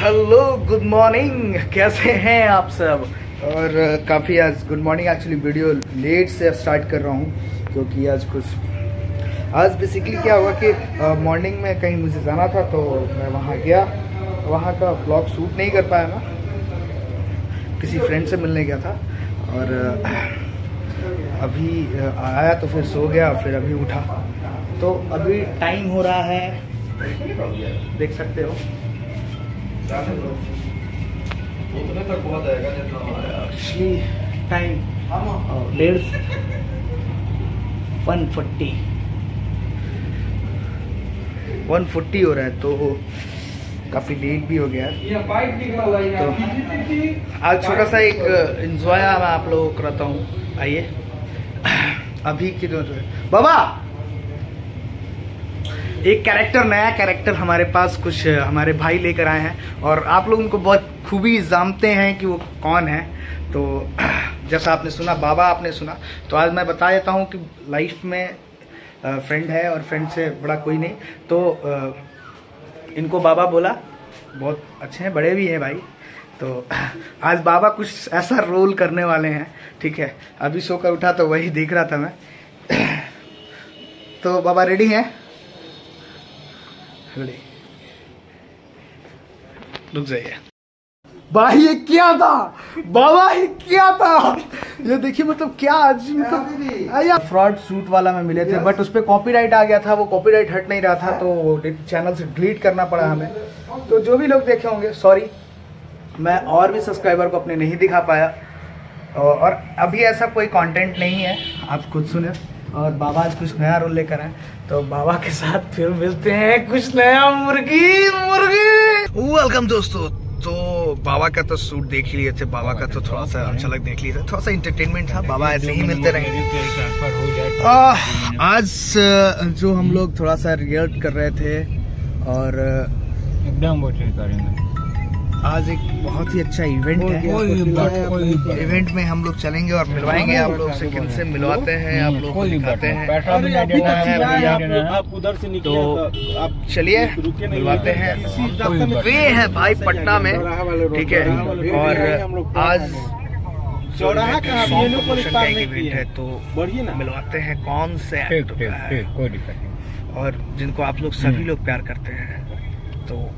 Hello good morning, कैसे हैं आप सब। और काफ़ी आज good morning actually video late से स्टार्ट कर रहा हूँ क्योंकि आज बेसिकली क्या हुआ कि मॉर्निंग में कहीं मुझे जाना था तो मैं वहाँ गया। वहाँ का ब्लॉग शूट नहीं कर पाया मैं, किसी फ्रेंड से मिलने गया था और अभी आया तो फिर सो गया, फिर अभी उठा तो अभी टाइम हो रहा है, देख सकते हो एक्चुअली टाइम 1:40 हो रहा है तो काफ़ी लेट भी हो गया। तो आज छोटा सा एक एंजॉय मैं आप लोगों को कराता हूँ। आइए अभी की जो बाबा एक कैरेक्टर, नया कैरेक्टर हमारे पास कुछ हमारे भाई लेकर आए हैं और आप लोग उनको बहुत खूबी जानते हैं कि वो कौन है। तो जैसा आपने सुना, बाबा आपने सुना, तो आज मैं बता देता हूँ कि लाइफ में फ्रेंड है और फ्रेंड से बड़ा कोई नहीं। तो इनको बाबा बोला, बहुत अच्छे हैं, बड़े भी हैं भाई। तो आज बाबा कुछ ऐसा रोल करने वाले हैं, ठीक है। अभी सोकर उठा तो वही देख रहा था मैं। तो बाबा रेडी हैं? रुक जाइए भाई, ये क्या था बाबा, ये क्या था, ये देखिए मतलब क्या आज मतलब फ्रॉड सूट वाला में मिले थे बट उस पर कॉपीराइट आ गया था, वो कॉपीराइट हट नहीं रहा था तो चैनल से डिलीट करना पड़ा हमें। तो जो भी लोग देखे होंगे सॉरी, मैं और भी सब्सक्राइबर को अपने नहीं दिखा पाया और अभी ऐसा कोई कंटेंट नहीं है, आप खुद सुने। और बाबा आज कुछ नया रोल लेकर आए तो बाबा के साथ फिर मिलते हैं कुछ नया। मुर्गी वेलकम दोस्तों। तो बाबा का तो सूट देख ही लिए थे, बाबा का तो थोड़ा सा झलक देख ली थी, थोड़ा सा इंटरटेनमेंट था, बाबा ऐसे ही मिलते रहेंगे। आज जो हम लोग थोड़ा सा रिहर्सल कर रहे थे और एकदम आज एक बहुत ही अच्छा इवेंट है। इवेंट में हम लोग चलेंगे और मिलवाएंगे आप लोग से, किन से मिलवाते हैं आप लोग को दिखाते हैं। आप उधर से तो आप चलिए मिलवाते हैं। वे है भाई पटना में, ठीक है। और आज चौराहा का इवेंट है तो मिलवाते हैं कौन से और जिनको आप लोग सभी लोग प्यार करते हैं। तो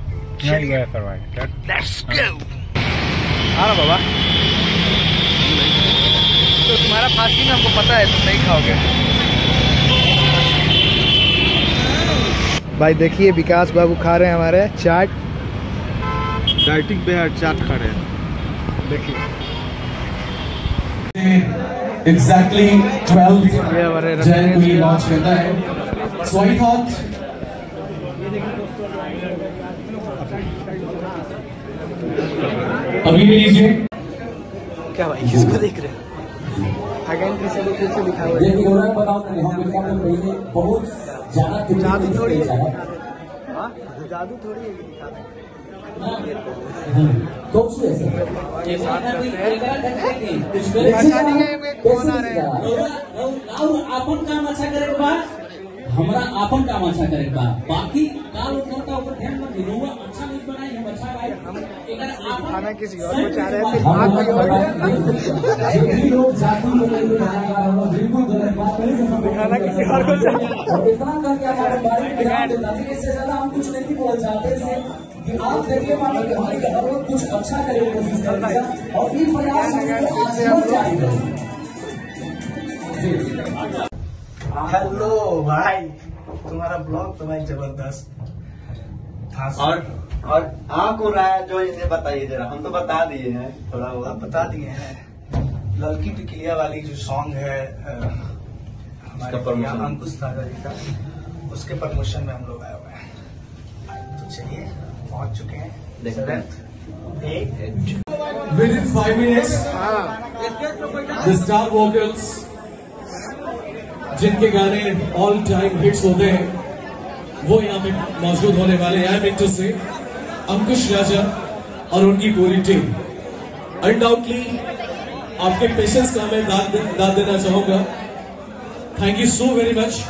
Let's go। हाँ बाबा, तो तुम्हारा फास्टिंग हमको पता है, तुम नहीं खाओगे। भाई देखिए विकास बाबू खा रहे हैं हमारे चाट, डाइटिंग पे चाट खा रहे हैं, देखिए। Exactly 12 January launch करता है। So I thought अभी भी लीजिए। क्या भाई किसको देख रहे हैं? अगेन किसी को फिर से दिखा हुआ है। बहुत जादू थोड़ी है, जादू थोड़ी है कि दिखा रहे अपन काम अच्छा करे के बाद हमारा अपन काम अच्छा करे के बाद बाकी काल करता ऊपर ध्यान मत दीजिए। अच्छा नहीं बनाए, हम अच्छा गाए, हम खाना किसी और को चाह रहे थे, बात कोई और है। लोग जाति में बिल्कुल गलत बात नहीं, खाना किसी और को चाह रहे हैं। इतना करके हमारे बारे में ध्यान देना चाहिए। इससे ज्यादा हम कुछ नहीं बोल चाहते थे कि आप देखिए मानो कि हमारी हर रोज कुछ अच्छा करने की कोशिश करेगा और ये प्रयास जारी। हेलो भाई, तुम्हारा ब्लॉग तो भाई जबरदस्त था। और को रहा है जो इन्हें बताइए जरा, हम तो बता दिए हैं थोड़ा बहुत। आप बता दिए हैं। लड़की टिकलिया वाली जो सॉन्ग है हमारे अंकुश सागर जी का, उसके प्रमोशन में हम लोग आए हुए हैं। तो चलिए पहुंच चुके हैं। Within 5 minutes, the star vocals जिनके गाने ऑल टाइम हिट्स होते हैं वो यहाँ पे मौजूद होने वाले हैं। मिनटों से अंकुश राजा और उनकी पूरी टीम। अनडाउटली आपके पेशेंस का मैं दाद देना चाहूंगा। Thank you so very much.